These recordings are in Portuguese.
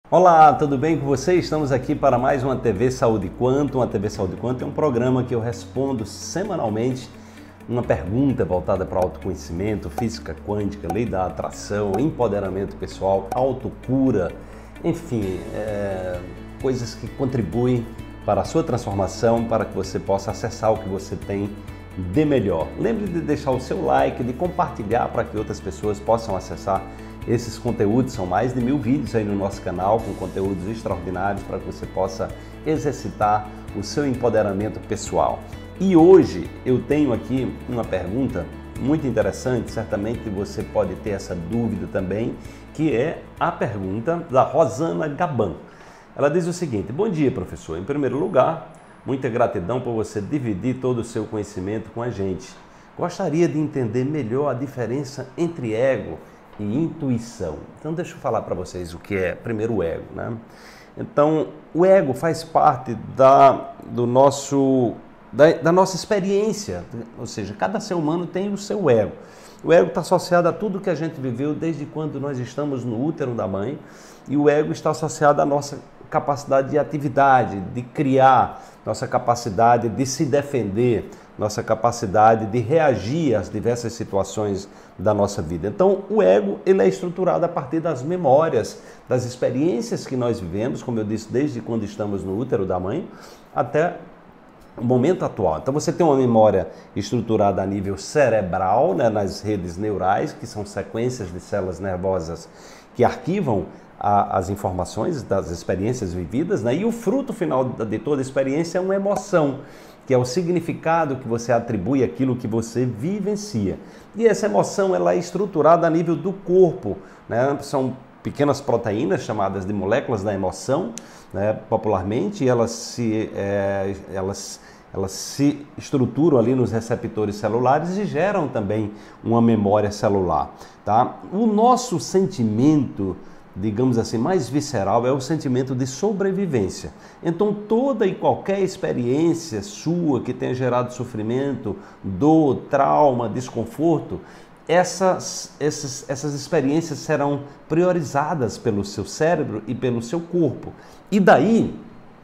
Olá, tudo bem com você? Estamos aqui para mais uma TV Saúde Quanto. Uma TV Saúde Quanto é um programa que eu respondo semanalmente uma pergunta voltada para autoconhecimento, física quântica, lei da atração, empoderamento pessoal, autocura, enfim, coisas que contribuem para a sua transformação, para que você possa acessar o que você tem de melhor. Lembre de deixar o seu like, de compartilhar para que outras pessoas possam acessar esses conteúdos. São mais de 1000 vídeos aí no nosso canal com conteúdos extraordinários para que você possa exercitar o seu empoderamento pessoal. E hoje eu tenho aqui uma pergunta muito interessante, certamente você pode ter essa dúvida também, que é a pergunta da Rosana Gaban. Ela diz o seguinte: bom dia, professor. Em primeiro lugar, muita gratidão por você dividir todo o seu conhecimento com a gente. Gostaria de entender melhor a diferença entre ego e intuição. Então deixa eu falar para vocês o que é primeiro o ego, né? Então o ego faz parte da nossa experiência, ou seja, cada ser humano tem o seu ego. O ego está associado a tudo que a gente viveu desde quando nós estamos no útero da mãe, e o ego está associado à nossa capacidade de atividade, de criar, nossa capacidade de se defender, nossa capacidade de reagir às diversas situações da nossa vida. Então, o ego ele é estruturado a partir das memórias, das experiências que nós vivemos, como eu disse, desde quando estamos no útero da mãe até o momento atual. Então, você tem uma memória estruturada a nível cerebral, né, nas redes neurais, que são sequências de células nervosas que arquivam as informações das experiências vividas, né? E o fruto final de toda a experiência é uma emoção, que é o significado que você atribui àquilo que você vivencia. E essa emoção ela é estruturada a nível do corpo, né? São pequenas proteínas chamadas de moléculas da emoção, né? Popularmente, elas se estruturam ali nos receptores celulares e geram também uma memória celular, tá? O nosso sentimento, digamos assim, mais visceral é o sentimento de sobrevivência. Então toda e qualquer experiência sua que tenha gerado sofrimento, dor, trauma, desconforto, essas experiências serão priorizadas pelo seu cérebro e pelo seu corpo. E daí,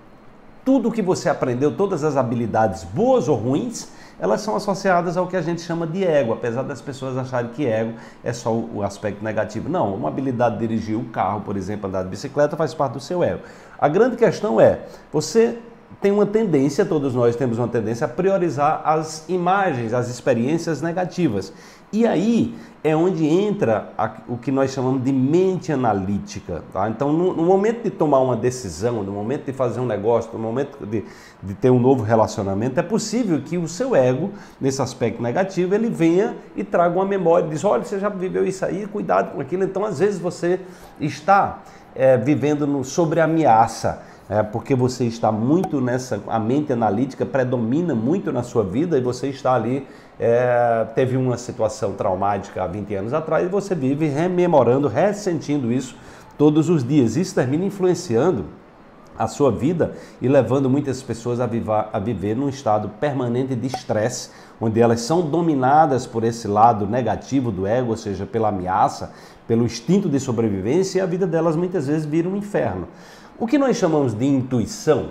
tudo que você aprendeu, todas as habilidades boas ou ruins, elas são associadas ao que a gente chama de ego, apesar das pessoas acharem que ego é só o aspecto negativo. Não, uma habilidade de dirigir o carro, por exemplo, andar de bicicleta, faz parte do seu ego. A grande questão é, você tem uma tendência, todos nós temos uma tendência a priorizar as imagens, as experiências negativas. E aí é onde entra o que nós chamamos de mente analítica, tá? Então, no momento de tomar uma decisão, no momento de fazer um negócio, no momento de ter um novo relacionamento, é possível que o seu ego, nesse aspecto negativo, ele venha e traga uma memória, diz, olha, você já viveu isso aí, cuidado com aquilo. Então, às vezes, você está vivendo sobre ameaça, porque você está muito a mente analítica predomina muito na sua vida e você está ali, teve uma situação traumática há 20 anos atrás e você vive rememorando, ressentindo isso todos os dias. Isso termina influenciando a sua vida e levando muitas pessoas a viver num estado permanente de estresse, onde elas são dominadas por esse lado negativo do ego, ou seja, pela ameaça, pelo instinto de sobrevivência, e a vida delas muitas vezes vira um inferno. O que nós chamamos de intuição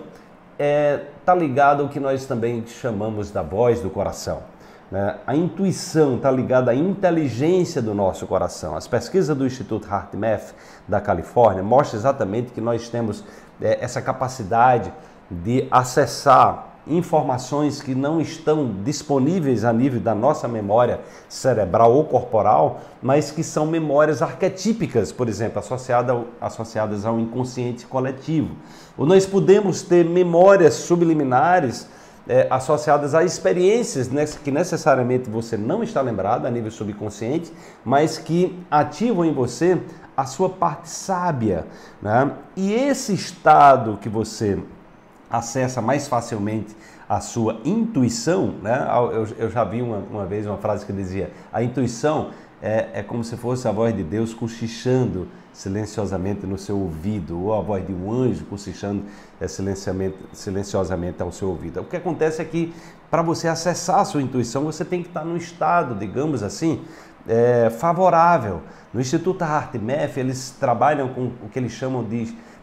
está ligado ao que nós também chamamos da voz do coração, né? A intuição está ligada à inteligência do nosso coração. As pesquisas do Instituto HeartMath da Califórnia mostram exatamente que nós temos essa capacidade de acessar informações que não estão disponíveis a nível da nossa memória cerebral ou corporal, mas que são memórias arquetípicas, por exemplo, associadas ao inconsciente coletivo. Ou nós podemos ter memórias subliminares associadas a experiências que necessariamente você não está lembrado a nível subconsciente, mas que ativam em você a sua parte sábia, né? E esse estado que você acessa mais facilmente a sua intuição, né? Eu já vi uma vez uma frase que dizia: a intuição é como se fosse a voz de Deus cochichando silenciosamente no seu ouvido, ou a voz de um anjo cochichando silenciosamente ao seu ouvido. O que acontece é que para você acessar a sua intuição, você tem que estar num estado, digamos assim, favorável. No Instituto HeartMath, eles trabalham com o que eles chamam de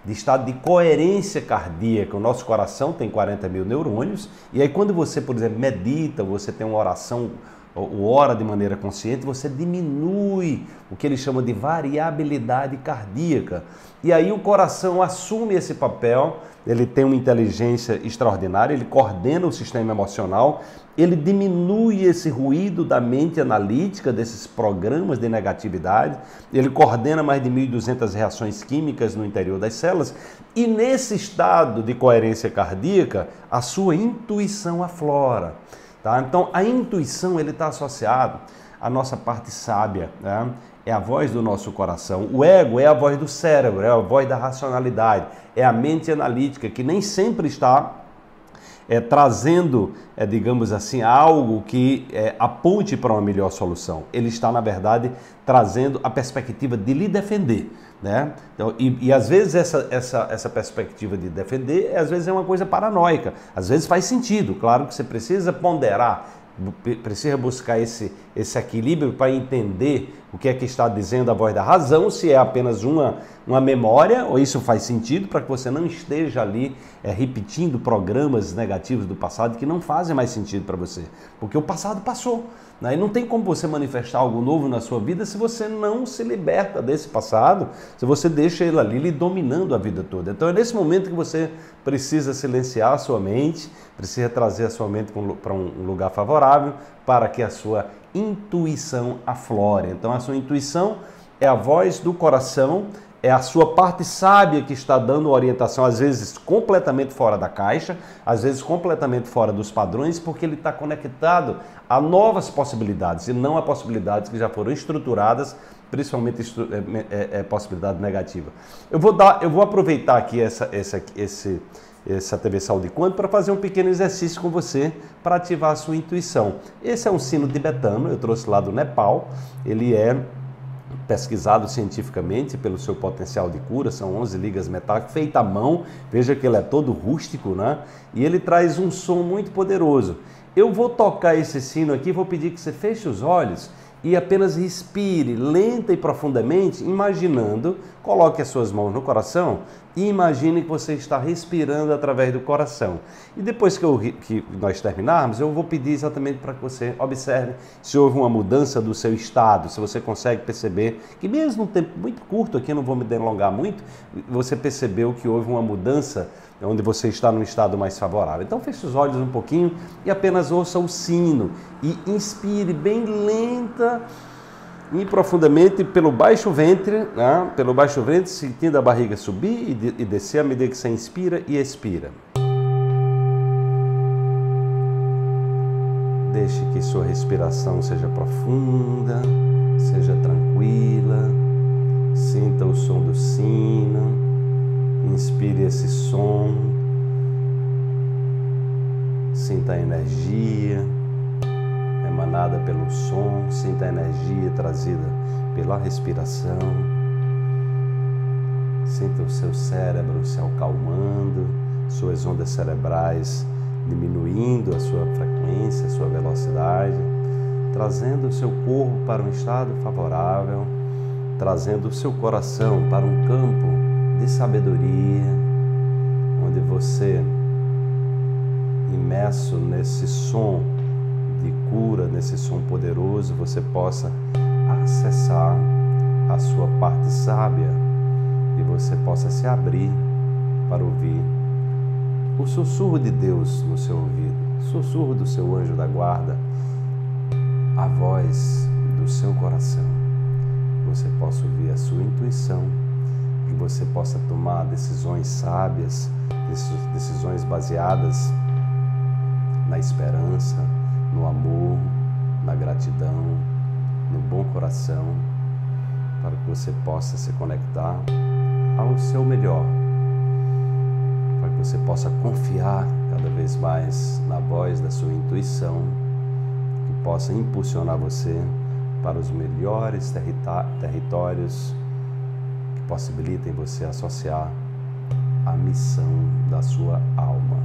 de estado de coerência cardíaca. O nosso coração tem 40 mil neurônios, e aí quando você, por exemplo, medita, você tem uma oração, ou ora de maneira consciente, você diminui o que eles chamam de variabilidade cardíaca. E aí o coração assume esse papel, ele tem uma inteligência extraordinária, ele coordena o sistema emocional, ele diminui esse ruído da mente analítica, desses programas de negatividade, ele coordena mais de 1.200 reações químicas no interior das células, e nesse estado de coerência cardíaca, a sua intuição aflora. Tá? Então, a intuição está associado à nossa parte sábia, né? É a voz do nosso coração. O ego é a voz do cérebro, é a voz da racionalidade, é a mente analítica, que nem sempre está trazendo, digamos assim, algo que aponte para uma melhor solução. Ele está, na verdade, trazendo a perspectiva de lhe defender. Né? Então, e às vezes essa perspectiva de defender, às vezes é uma coisa paranoica, às vezes faz sentido, claro que você precisa ponderar, precisa buscar esse equilíbrio para entender o que é que está dizendo a voz da razão, se é apenas uma memória, ou isso faz sentido para que você não esteja ali repetindo programas negativos do passado que não fazem mais sentido para você, porque o passado passou. E não tem como você manifestar algo novo na sua vida se você não se liberta desse passado, se você deixa ele ali lhe dominando a vida toda. Então é nesse momento que você precisa silenciar a sua mente, precisa trazer a sua mente para um lugar favorável para que a sua intuição aflore. Então a sua intuição é a voz do coração, é a sua parte sábia que está dando orientação, às vezes completamente fora da caixa, às vezes completamente fora dos padrões, porque ele está conectado a novas possibilidades e não a possibilidades que já foram estruturadas, principalmente possibilidade negativa. Eu vou aproveitar aqui essa TV Saúde Quântica para fazer um pequeno exercício com você para ativar a sua intuição. Esse é um sino tibetano, eu trouxe lá do Nepal, ele é pesquisado cientificamente pelo seu potencial de cura, são 11 ligas metálicas, feita à mão, veja que ele é todo rústico, né? E ele traz um som muito poderoso. Eu vou tocar esse sino aqui, vou pedir que você feche os olhos e apenas respire lenta e profundamente, imaginando, coloque as suas mãos no coração e imagine que você está respirando através do coração. E depois que nós terminarmos, eu vou pedir exatamente para que você observe se houve uma mudança do seu estado, se você consegue perceber que mesmo um tempo muito curto, aqui eu não vou me delongar muito, você percebeu que houve uma mudança onde você está num estado mais favorável. Então feche os olhos um pouquinho e apenas ouça o sino e inspire bem lenta e profundamente pelo baixo ventre, né? Pelo baixo ventre, sentindo a barriga subir e descer à medida que você inspira e expira. Deixe que sua respiração seja profunda, seja tranquila, sinta o som do sino. Inspire esse som, sinta a energia emanada pelo som, sinta a energia trazida pela respiração, sinta o seu cérebro se acalmando, suas ondas cerebrais diminuindo a sua frequência, a sua velocidade, trazendo o seu corpo para um estado favorável, trazendo o seu coração para um campo de sabedoria, onde você, imerso nesse som de cura, nesse som poderoso, você possa acessar a sua parte sábia e você possa se abrir para ouvir o sussurro de Deus no seu ouvido, o sussurro do seu anjo da guarda, a voz do seu coração. Você possa ouvir a sua intuição, que você possa tomar decisões sábias, decisões baseadas na esperança, no amor, na gratidão, no bom coração, para que você possa se conectar ao seu melhor, para que você possa confiar cada vez mais na voz da sua intuição, que possa impulsionar você para os melhores territórios que possibilitem você associar a missão da sua alma.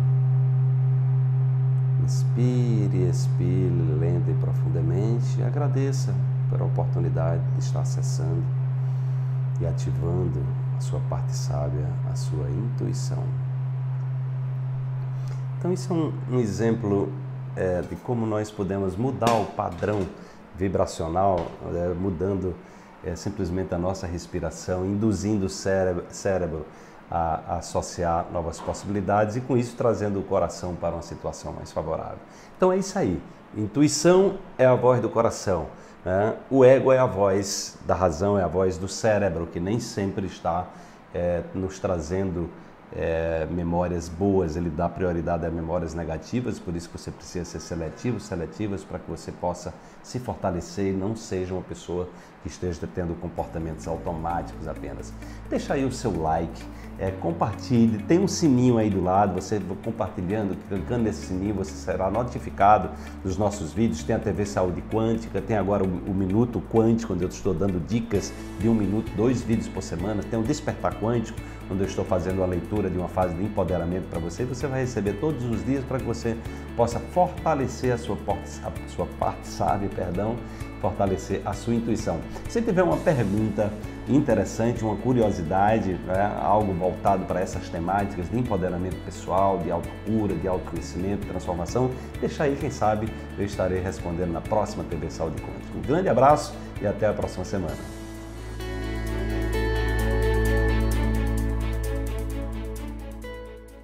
Inspire, expire lenta e profundamente e agradeça pela oportunidade de estar acessando e ativando a sua parte sábia, a sua intuição. Então isso é um exemplo de como nós podemos mudar o padrão vibracional, mudando simplesmente a nossa respiração, induzindo o cérebro a associar novas possibilidades e com isso trazendo o coração para uma situação mais favorável. Então é isso aí, intuição é a voz do coração, né? O ego é a voz da razão, é a voz do cérebro, que nem sempre está nos trazendo memórias boas, ele dá prioridade a memórias negativas, por isso que você precisa ser seletivas para que você possa se fortalecer e não seja uma pessoa que esteja tendo comportamentos automáticos apenas. Deixa aí o seu like, compartilhe, tem um sininho aí do lado, você compartilhando, clicando nesse sininho, você será notificado dos nossos vídeos. Tem a TV Saúde Quântica, tem agora o Minuto Quântico, onde eu estou dando dicas de 1 minuto, 2 vídeos por semana, tem o Despertar Quântico, onde eu estou fazendo a leitura de uma fase de empoderamento para você. Você vai receber todos os dias para que você possa fortalecer a sua parte sábia, fortalecer a sua intuição. Se tiver uma pergunta interessante, uma curiosidade, algo voltado para essas temáticas de empoderamento pessoal, de autocura, de autoconhecimento, transformação, deixa aí, quem sabe eu estarei respondendo na próxima TV Saúde Quântica. Um grande abraço e até a próxima semana.